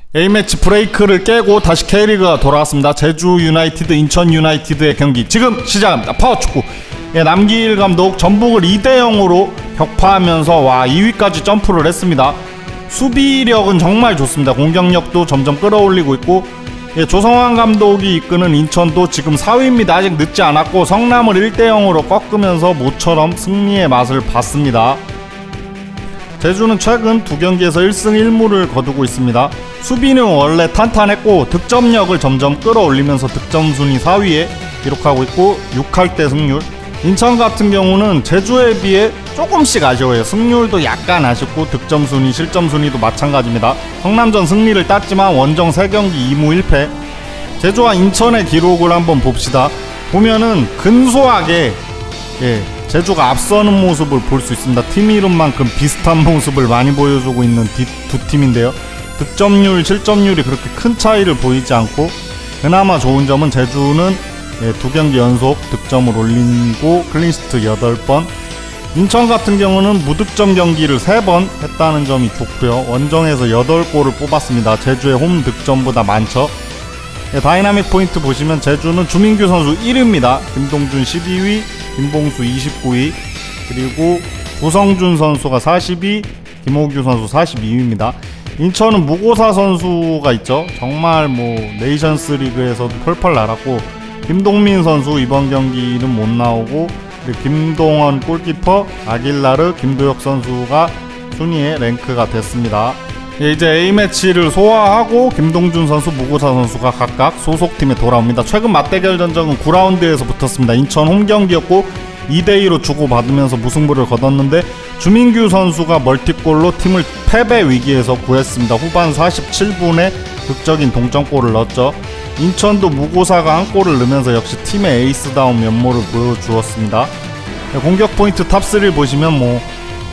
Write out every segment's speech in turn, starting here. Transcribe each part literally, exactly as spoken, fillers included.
A매치 브레이크를 깨고 다시 K리그가 돌아왔습니다. 제주 유나이티드, 인천 유나이티드의 경기 지금 시작합니다. 파워축구. 예, 남기일 감독 전북을 이 대 영으로 격파하면서 와 이 위까지 점프를 했습니다. 수비력은 정말 좋습니다. 공격력도 점점 끌어올리고 있고, 예, 조성환 감독이 이끄는 인천도 지금 사 위입니다. 아직 늦지 않았고 성남을 일 대 영으로 꺾으면서 모처럼 승리의 맛을 봤습니다. 제주는 최근 두 경기에서 일 승 일 무를 거두고 있습니다. 수비는 원래 탄탄했고 득점력을 점점 끌어올리면서 득점 순위 사 위에 기록하고 있고 육 할 때 승률. 인천 같은 경우는 제주에 비해 조금씩 아쉬워요. 승률도 약간 아쉽고 득점 순위, 실점 순위도 마찬가지입니다. 성남전 승리를 땄지만 원정 세 경기 이 무 일 패. 제주와 인천의 기록을 한번 봅시다. 보면은 근소하게 예, 제주가 앞서는 모습을 볼 수 있습니다. 팀 이름만큼 비슷한 모습을 많이 보여주고 있는 두 팀인데요. 득점률, 실점률이 그렇게 큰 차이를 보이지 않고, 그나마 좋은 점은 제주는 예, 두 경기 연속 득점을 올리고 클린시트 여덟 번, 인천 같은 경우는 무득점 경기를 세 번 했다는 점이 좋고요. 원정에서 여덟 골을 뽑았습니다. 제주의 홈 득점보다 많죠. 예, 다이나믹 포인트 보시면 제주는 주민규 선수 일 위입니다. 김동준 십이 위, 김봉수 이십구 위, 그리고 구성준 선수가 사십 위, 김호규 선수 사십이 위입니다. 인천은 무고사 선수가 있죠. 정말 뭐 네이션스 리그에서도 펄펄 날았고, 김동민 선수 이번 경기는 못 나오고, 김동원 골키퍼, 아길라르, 김도혁 선수가 순위에 랭크가 됐습니다. 이제 A매치를 소화하고 김동준 선수, 무고사 선수가 각각 소속팀에 돌아옵니다. 최근 맞대결 전적은 구 라운드에서 붙었습니다. 인천 홈경기였고 이 대 이로 주고받으면서 무승부를 거뒀는데, 주민규 선수가 멀티골로 팀을 패배 위기에서 구했습니다. 후반 사십칠 분에 극적인 동점골을 넣었죠. 인천도 무고사가 한 골을 넣으면서 역시 팀의 에이스다운 면모를 보여주었습니다. 공격 포인트 탑삼을 보시면 뭐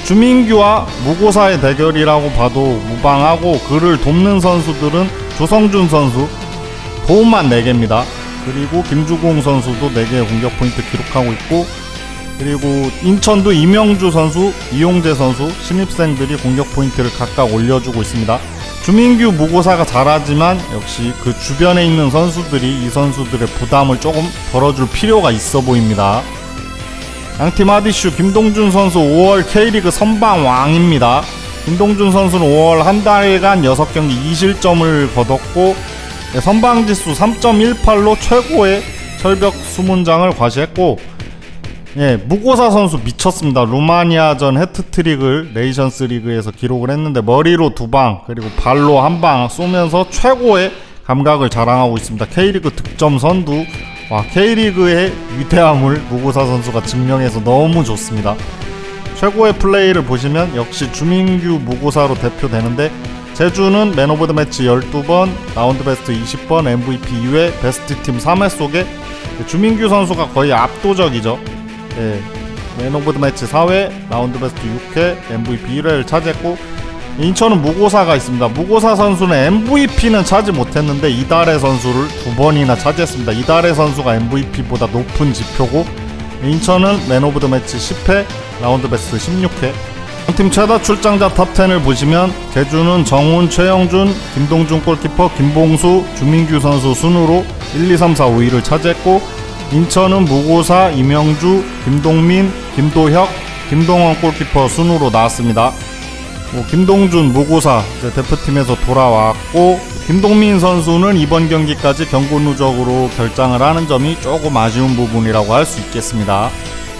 주민규와 무고사의 대결이라고 봐도 무방하고, 그를 돕는 선수들은 조성준 선수 도움만 네 개입니다. 그리고 김주공 선수도 네 개의 공격 포인트 기록하고 있고, 그리고 인천도 이명주 선수, 이용재 선수, 신입생들이 공격 포인트를 각각 올려주고 있습니다. 주민규, 무고사가 잘하지만 역시 그 주변에 있는 선수들이 이 선수들의 부담을 조금 덜어줄 필요가 있어 보입니다. 양팀 하디슈 김동준 선수 오월 K리그 선방왕입니다. 김동준 선수는 오월 한 달간 여섯 경기 이 실점을 거뒀고, 선방지수 삼 점 일팔로 최고의 철벽 수문장을 과시했고, 예, 무고사 선수 미쳤습니다. 루마니아전 해트트릭을 네이션스 리그에서 기록을 했는데 머리로 두 방, 그리고 발로 한 방 쏘면서 최고의 감각을 자랑하고 있습니다. K리그 득점 선두, 와, K리그의 위대함을 무고사 선수가 증명해서 너무 좋습니다. 최고의 플레이를 보시면 역시 주민규, 무고사로 대표되는데, 제주는 맨 오브 더 매치 열두 번, 라운드 베스트 이십 번, 엠브이피 이 회, 베스트 팀 삼 회 속에 주민규 선수가 거의 압도적이죠. 예, 맨 오브 더 매치 사 회, 라운드 베스트 육 회, 엠브이피 일 회를 차지했고, 인천은 무고사가 있습니다. 무고사 선수는 엠브이피는 차지 못했는데 이달의 선수를 두 번이나 차지했습니다. 이달의 선수가 엠브이피보다 높은 지표고, 인천은 맨 오브 더 매치 십 회, 라운드 베스트 십육 회. 팀 최다 출장자 탑 텐을 보시면 제주는 정훈, 최영준, 김동준 골키퍼, 김봉수, 주민규 선수 순으로 일, 이, 삼, 사, 오 위를 차지했고, 인천은 무고사, 이명주, 김동민, 김도혁, 김동원 골키퍼 순으로 나왔습니다. 뭐 김동준, 무고사 이제 대표팀에서 돌아왔고, 김동민 선수는 이번 경기까지 경고 누적으로 결장을 하는 점이 조금 아쉬운 부분이라고 할 수 있겠습니다.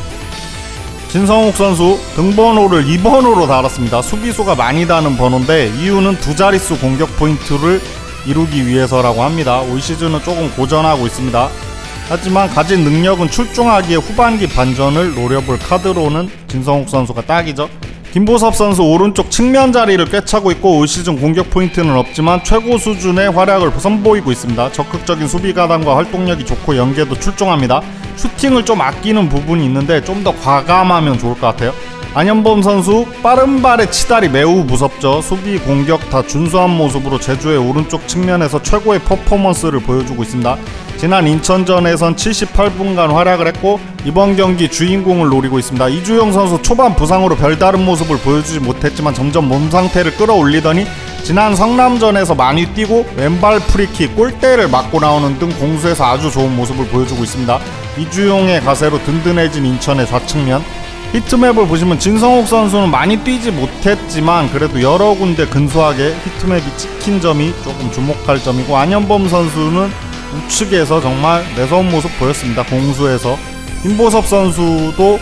진성욱 선수 등번호를 이 번으로 달았습니다. 수비수가 많이 다는 번호인데 이유는 두 자릿수 공격 포인트를 이루기 위해서라고 합니다. 올 시즌은 조금 고전하고 있습니다. 하지만 가진 능력은 출중하기에 후반기 반전을 노려볼 카드로는 진성욱 선수가 딱이죠. 김보섭 선수 오른쪽 측면 자리를 꿰차고 있고, 올 시즌 공격 포인트는 없지만 최고 수준의 활약을 선보이고 있습니다. 적극적인 수비 가담과 활동력이 좋고 연계도 출중합니다. 슈팅을 좀 아끼는 부분이 있는데 좀 더 과감하면 좋을 것 같아요. 안현범 선수 빠른 발의 치달이 매우 무섭죠. 수비 공격 다 준수한 모습으로 제주의 오른쪽 측면에서 최고의 퍼포먼스를 보여주고 있습니다. 지난 인천전에선 칠십팔 분간 활약을 했고, 이번 경기 주인공을 노리고 있습니다. 이주영 선수 초반 부상으로 별다른 모습을 보여주지 못했지만 점점 몸 상태를 끌어올리더니 지난 성남전에서 많이 뛰고 왼발 프리킥, 골대를 맞고 나오는 등 공수에서 아주 좋은 모습을 보여주고 있습니다. 이주용의 가세로 든든해진 인천의 좌측면. 히트맵을 보시면 진성욱 선수는 많이 뛰지 못했지만 그래도 여러 군데 근소하게 히트맵이 찍힌 점이 조금 주목할 점이고, 안현범 선수는 우측에서 정말 매서운 모습 보였습니다. 공수에서. 김보섭 선수도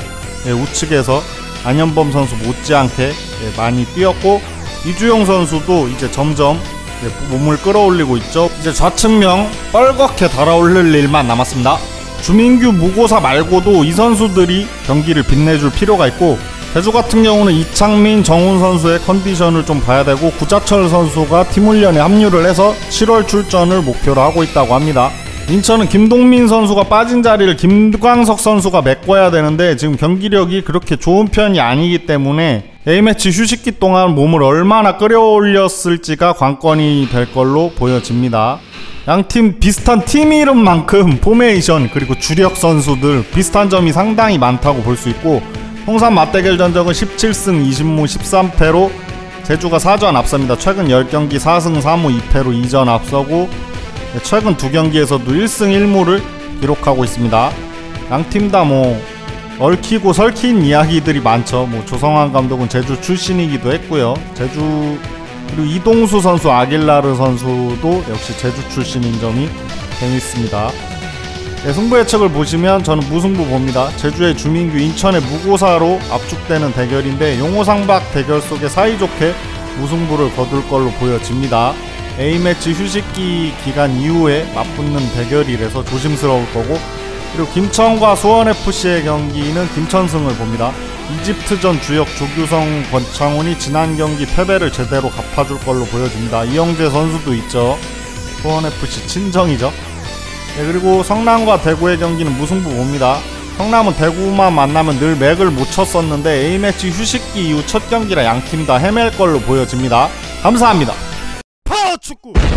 우측에서 안현범 선수 못지않게 많이 뛰었고, 이주용 선수도 이제 점점 몸을 끌어올리고 있죠. 이제 좌측면 뻘겋게 달아올릴 일만 남았습니다. 주민규, 무고사 말고도 이 선수들이 경기를 빛내줄 필요가 있고, 제주 같은 경우는 이창민, 정훈 선수의 컨디션을 좀 봐야 되고, 구자철 선수가 팀 훈련에 합류를 해서 칠월 출전을 목표로 하고 있다고 합니다. 인천은 김동민 선수가 빠진 자리를 김광석 선수가 메꿔야 되는데 지금 경기력이 그렇게 좋은 편이 아니기 때문에 A매치 휴식기 동안 몸을 얼마나 끌어올렸을지가 관건이 될 걸로 보여집니다. 양팀 비슷한 팀 이름만큼 포메이션 그리고 주력 선수들 비슷한 점이 상당히 많다고 볼 수 있고, 홍산 맞대결 전적은 십칠 승 이십 무 십삼 패로 제주가 사 전 앞섭니다. 최근 십 경기 사 승 사 무 이 패로 이 전 앞서고, 최근 두 경기에서도 일 승 일 무를 기록하고 있습니다. 양팀 다 뭐 얽히고 설킨 이야기들이 많죠. 뭐 조성환 감독은 제주 출신이기도 했고요. 제주, 그리고 이동수 선수, 아길라르 선수도 역시 제주 출신인 점이 재밌습니다. 네, 승부 예측을 보시면 저는 무승부 봅니다. 제주의 주민규, 인천의 무고사로 압축되는 대결인데 용호상박 대결 속에 사이좋게 무승부를 거둘 걸로 보여집니다. A매치 휴식기 기간 이후에 맞붙는 대결이라서 조심스러울 거고, 그리고 김천과 수원에프씨의 경기는 김천승을 봅니다. 이집트전 주역 조규성, 권창훈이 지난 경기 패배를 제대로 갚아줄 걸로 보여집니다. 이영재 선수도 있죠. 수원에프씨 친정이죠. 네, 그리고 성남과 대구의 경기는 무승부 봅니다. 성남은 대구만 만나면 늘 맥을 못 쳤었는데 A매치 휴식기 이후 첫 경기라 양팀 다 헤맬 걸로 보여집니다. 감사합니다. 축구